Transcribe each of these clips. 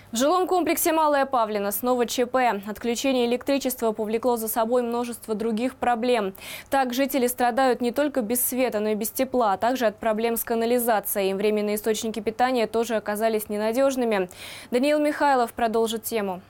В жилом комплексе Малая Павлина снова ЧП. Отключение электричества повлекло за собой множество других проблем. Так, жители страдают не только без света, но и без тепла, а также от проблем с канализацией. Временные источники питания тоже оказались ненадежными. Даниил Михайлов продолжит тему.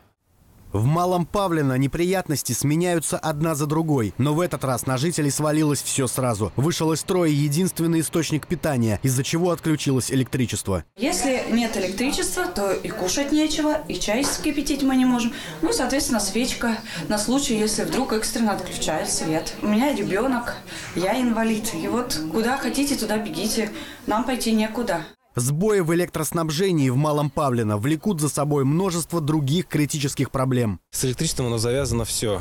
В Малом Павлино неприятности сменяются одна за другой. Но в этот раз на жителей свалилось все сразу. Вышел из строя единственный источник питания, из-за чего отключилось электричество. Если нет электричества, то и кушать нечего, и чай вскипятить мы не можем. Ну и, соответственно, свечка на случай, если вдруг экстренно отключают свет. У меня ребенок, я инвалид. И вот куда хотите, туда бегите. Нам пойти некуда. Сбои в электроснабжении в Малом Павлино влекут за собой множество других критических проблем. С электричеством у нас завязано все.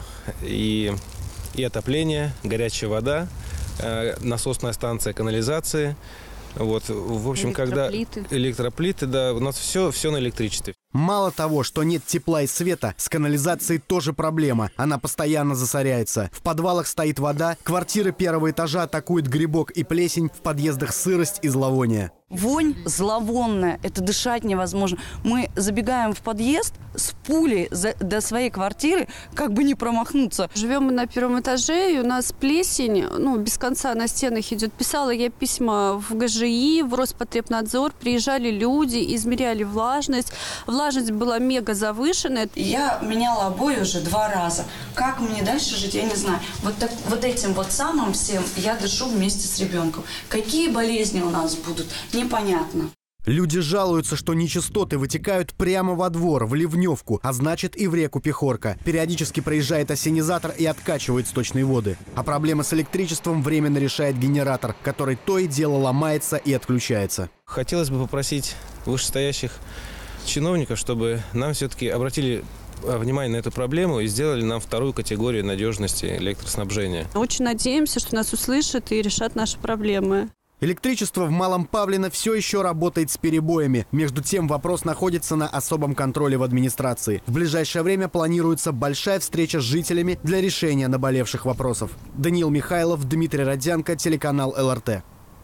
И отопление, горячая вода, насосная станция, канализации. Вот, в общем, электроплиты, да, у нас все на электричестве. Мало того, что нет тепла и света, с канализацией тоже проблема. Она постоянно засоряется. В подвалах стоит вода, квартиры первого этажа атакует грибок и плесень, в подъездах сырость и зловоние. Вонь зловонная, это дышать невозможно. Мы забегаем в подъезд с пулей до своей квартиры, как бы не промахнуться. Живем мы на первом этаже, и у нас плесень, без конца на стенах идет. Писала я письма в ГЖИ, в Роспотребнадзор, приезжали люди, измеряли влажность. Влажность была мега завышенная. Я меняла обои уже 2 раза. Как мне дальше жить, я не знаю. Вот этим вот самым всем я дышу вместе с ребенком. Какие болезни у нас будут, непонятно. Люди жалуются, что нечистоты вытекают прямо во двор, в ливневку, а значит и в реку Пехорка. Периодически проезжает ассенизатор и откачивает сточные воды. А проблемы с электричеством временно решает генератор, который то и дело ломается и отключается. Хотелось бы попросить вышестоящих чиновников, чтобы нам все-таки обратили внимание на эту проблему и сделали нам 2-ю категорию надежности электроснабжения. Очень надеемся, что нас услышат и решат наши проблемы. Электричество в Малом Павлино все еще работает с перебоями. Между тем, вопрос находится на особом контроле в администрации. В ближайшее время планируется большая встреча с жителями для решения наболевших вопросов. Даниил Михайлов, Дмитрий Родзянко, телеканал ЛРТ.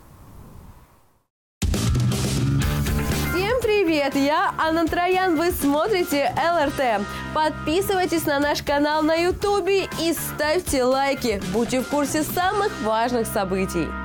Привет, я Анна Троян, вы смотрите ЛРТ. Подписывайтесь на наш канал на Ютубе и ставьте лайки. Будьте в курсе самых важных событий.